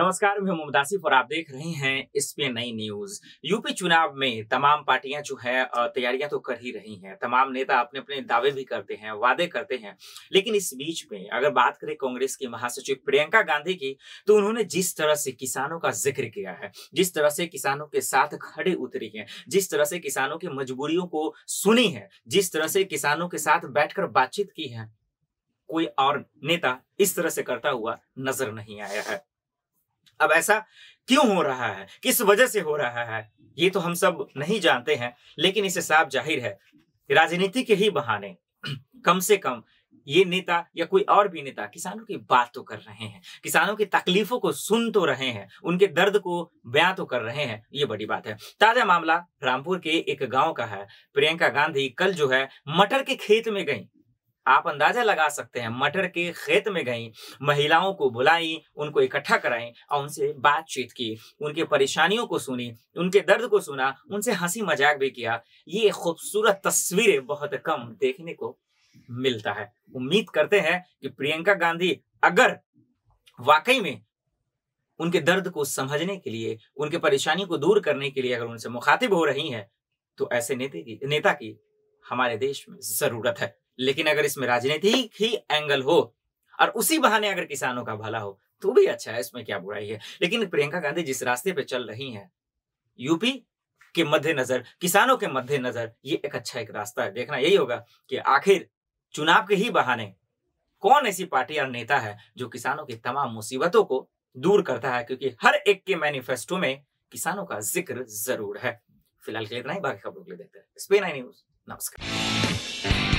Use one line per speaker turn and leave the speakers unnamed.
नमस्कार, मैं मोहम्मद आसिफ और आप देख रहे हैं एसपीएन नई न्यूज। यूपी चुनाव में तमाम पार्टियां जो है तैयारियां तो कर ही रही हैं। तमाम नेता अपने अपने दावे भी करते हैं, वादे करते हैं। लेकिन इस बीच में अगर बात करें कांग्रेस की महासचिव प्रियंका गांधी की, तो उन्होंने जिस तरह से किसानों का जिक्र किया है, जिस तरह से किसानों के साथ खड़े उतरी है, जिस तरह से किसानों की मजबूरियों को सुनी है, जिस तरह से किसानों के साथ बैठकर बातचीत की है, कोई और नेता इस तरह से करता हुआ नजर नहीं आया है। अब ऐसा क्यों हो रहा है, किस वजह से हो रहा है, ये तो हम सब नहीं जानते हैं। लेकिन इससे साफ जाहिर है, राजनीति के ही बहाने कम से कम ये नेता या कोई और भी नेता किसानों की बात तो कर रहे हैं, किसानों की तकलीफों को सुन तो रहे हैं, उनके दर्द को बयां तो कर रहे हैं। ये बड़ी बात है। ताजा मामला रामपुर के एक गांव का है। प्रियंका गांधी कल जो है मटर के खेत में गई। आप अंदाजा लगा सकते हैं, मटर के खेत में गई, महिलाओं को बुलाई, उनको इकट्ठा कराई और उनसे बातचीत की, उनके परेशानियों को सुनी, उनके दर्द को सुना, उनसे हंसी मजाक भी किया। ये खूबसूरत तस्वीरें बहुत कम देखने को मिलता है। उम्मीद करते हैं कि प्रियंका गांधी अगर वाकई में उनके दर्द को समझने के लिए, उनके परेशानी को दूर करने के लिए अगर उनसे मुखातिब हो रही हैं, तो ऐसे नेता की हमारे देश में जरूरत है। लेकिन अगर इसमें राजनीतिक ही एंगल हो और उसी बहाने अगर किसानों का भला हो तो भी अच्छा है, इसमें क्या बुराई है। लेकिन प्रियंका गांधी जिस रास्ते पे चल रही हैं, यूपी के मद्देनजर, किसानों के मद्देनजर, ये एक रास्ता है। देखना यही होगा कि आखिर चुनाव के ही बहाने कौन ऐसी पार्टी और नेता है जो किसानों की तमाम मुसीबतों को दूर करता है, क्योंकि हर एक के मैनिफेस्टो में किसानों का जिक्र जरूर है। फिलहाल के लिए इतना ही, बाकी खबरों के लिए देखते हैं एसपीएन न्यूज। नमस्कार।